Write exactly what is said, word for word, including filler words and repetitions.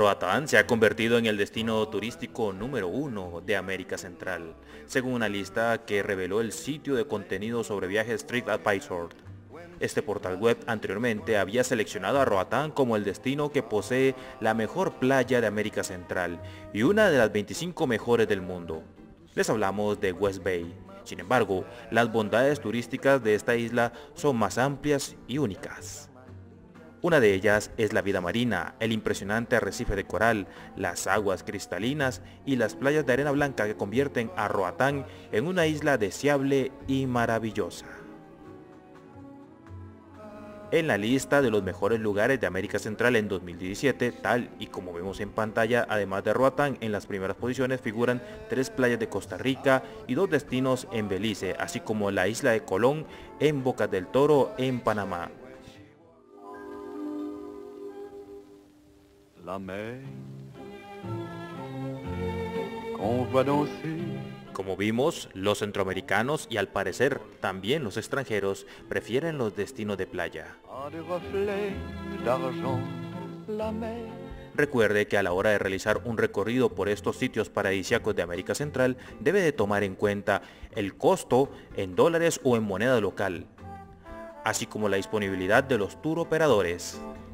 Roatán se ha convertido en el destino turístico número uno de América Central, según una lista que reveló el sitio de contenido sobre viajes TripAdvisor. Este portal web anteriormente había seleccionado a Roatán como el destino que posee la mejor playa de América Central y una de las veinticinco mejores del mundo. Les hablamos de West Bay. Sin embargo, las bondades turísticas de esta isla son más amplias y únicas. Una de ellas es la vida marina, el impresionante arrecife de coral, las aguas cristalinas y las playas de arena blanca que convierten a Roatán en una isla deseable y maravillosa. En la lista de los mejores lugares de América Central en dos mil diecisiete, tal y como vemos en pantalla, además de Roatán, en las primeras posiciones figuran tres playas de Costa Rica y dos destinos en Belice, así como la isla de Colón en Bocas del Toro en Panamá. La mer qu'on voit danser. Como vimos, los centroamericanos y al parecer también los extranjeros prefieren los destinos de playa. A des reflets d'argent, la mer. Recuerde que a la hora de realizar un recorrido por estos sitios paradisíacos de América Central debe de tomar en cuenta el costo en dólares o en moneda local, así como la disponibilidad de los tour operadores.